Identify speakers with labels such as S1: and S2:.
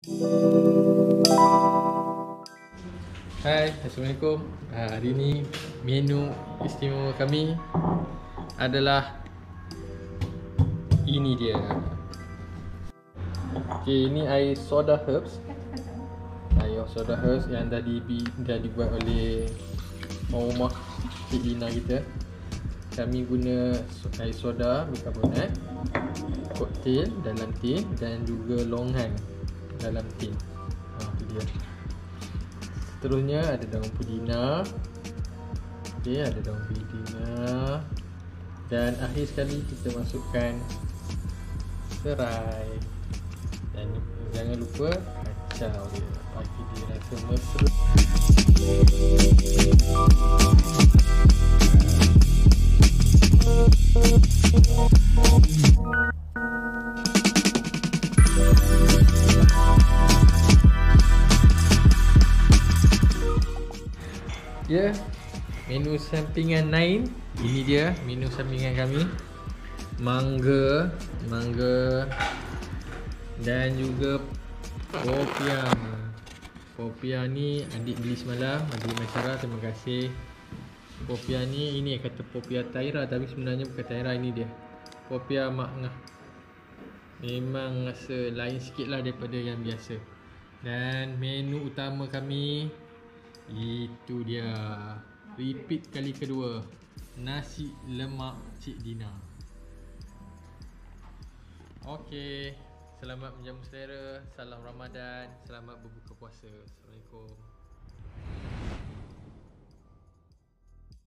S1: Hai, Assalamualaikum. Hari ini menu istimewa kami adalah ini dia. Okey, ini air soda herbs. Air soda herbs yang dah dibuat oleh orang rumah Cik Dina kita. Kami guna air soda bikarbonat, koktail dalam tin dan juga longan dalam tin. Itu dia. Seterusnya ada daun pudina. Okey, ada daun pudina. Dan akhir sekali kita masukkan serai. Dan jangan lupa kacau dia bagi dia rasa mesra. Ya, menu sampingan lain. Ini dia menu sampingan kami. Mangga dan juga popiah. Popiah ni adik beli semalam, adik masyarakat, terima kasih. Popiah ni, ini kata popiah Taira tapi sebenarnya bukan Taira, ini dia. Popiah Mak Ngah. Memang rasa lain sikit lah daripada yang biasa. Dan menu utama kami itu dia, repeat kali kedua, nasi lemak Cik Dina. Okey, selamat menjamu selera, salam Ramadan, selamat berbuka puasa. Assalamualaikum.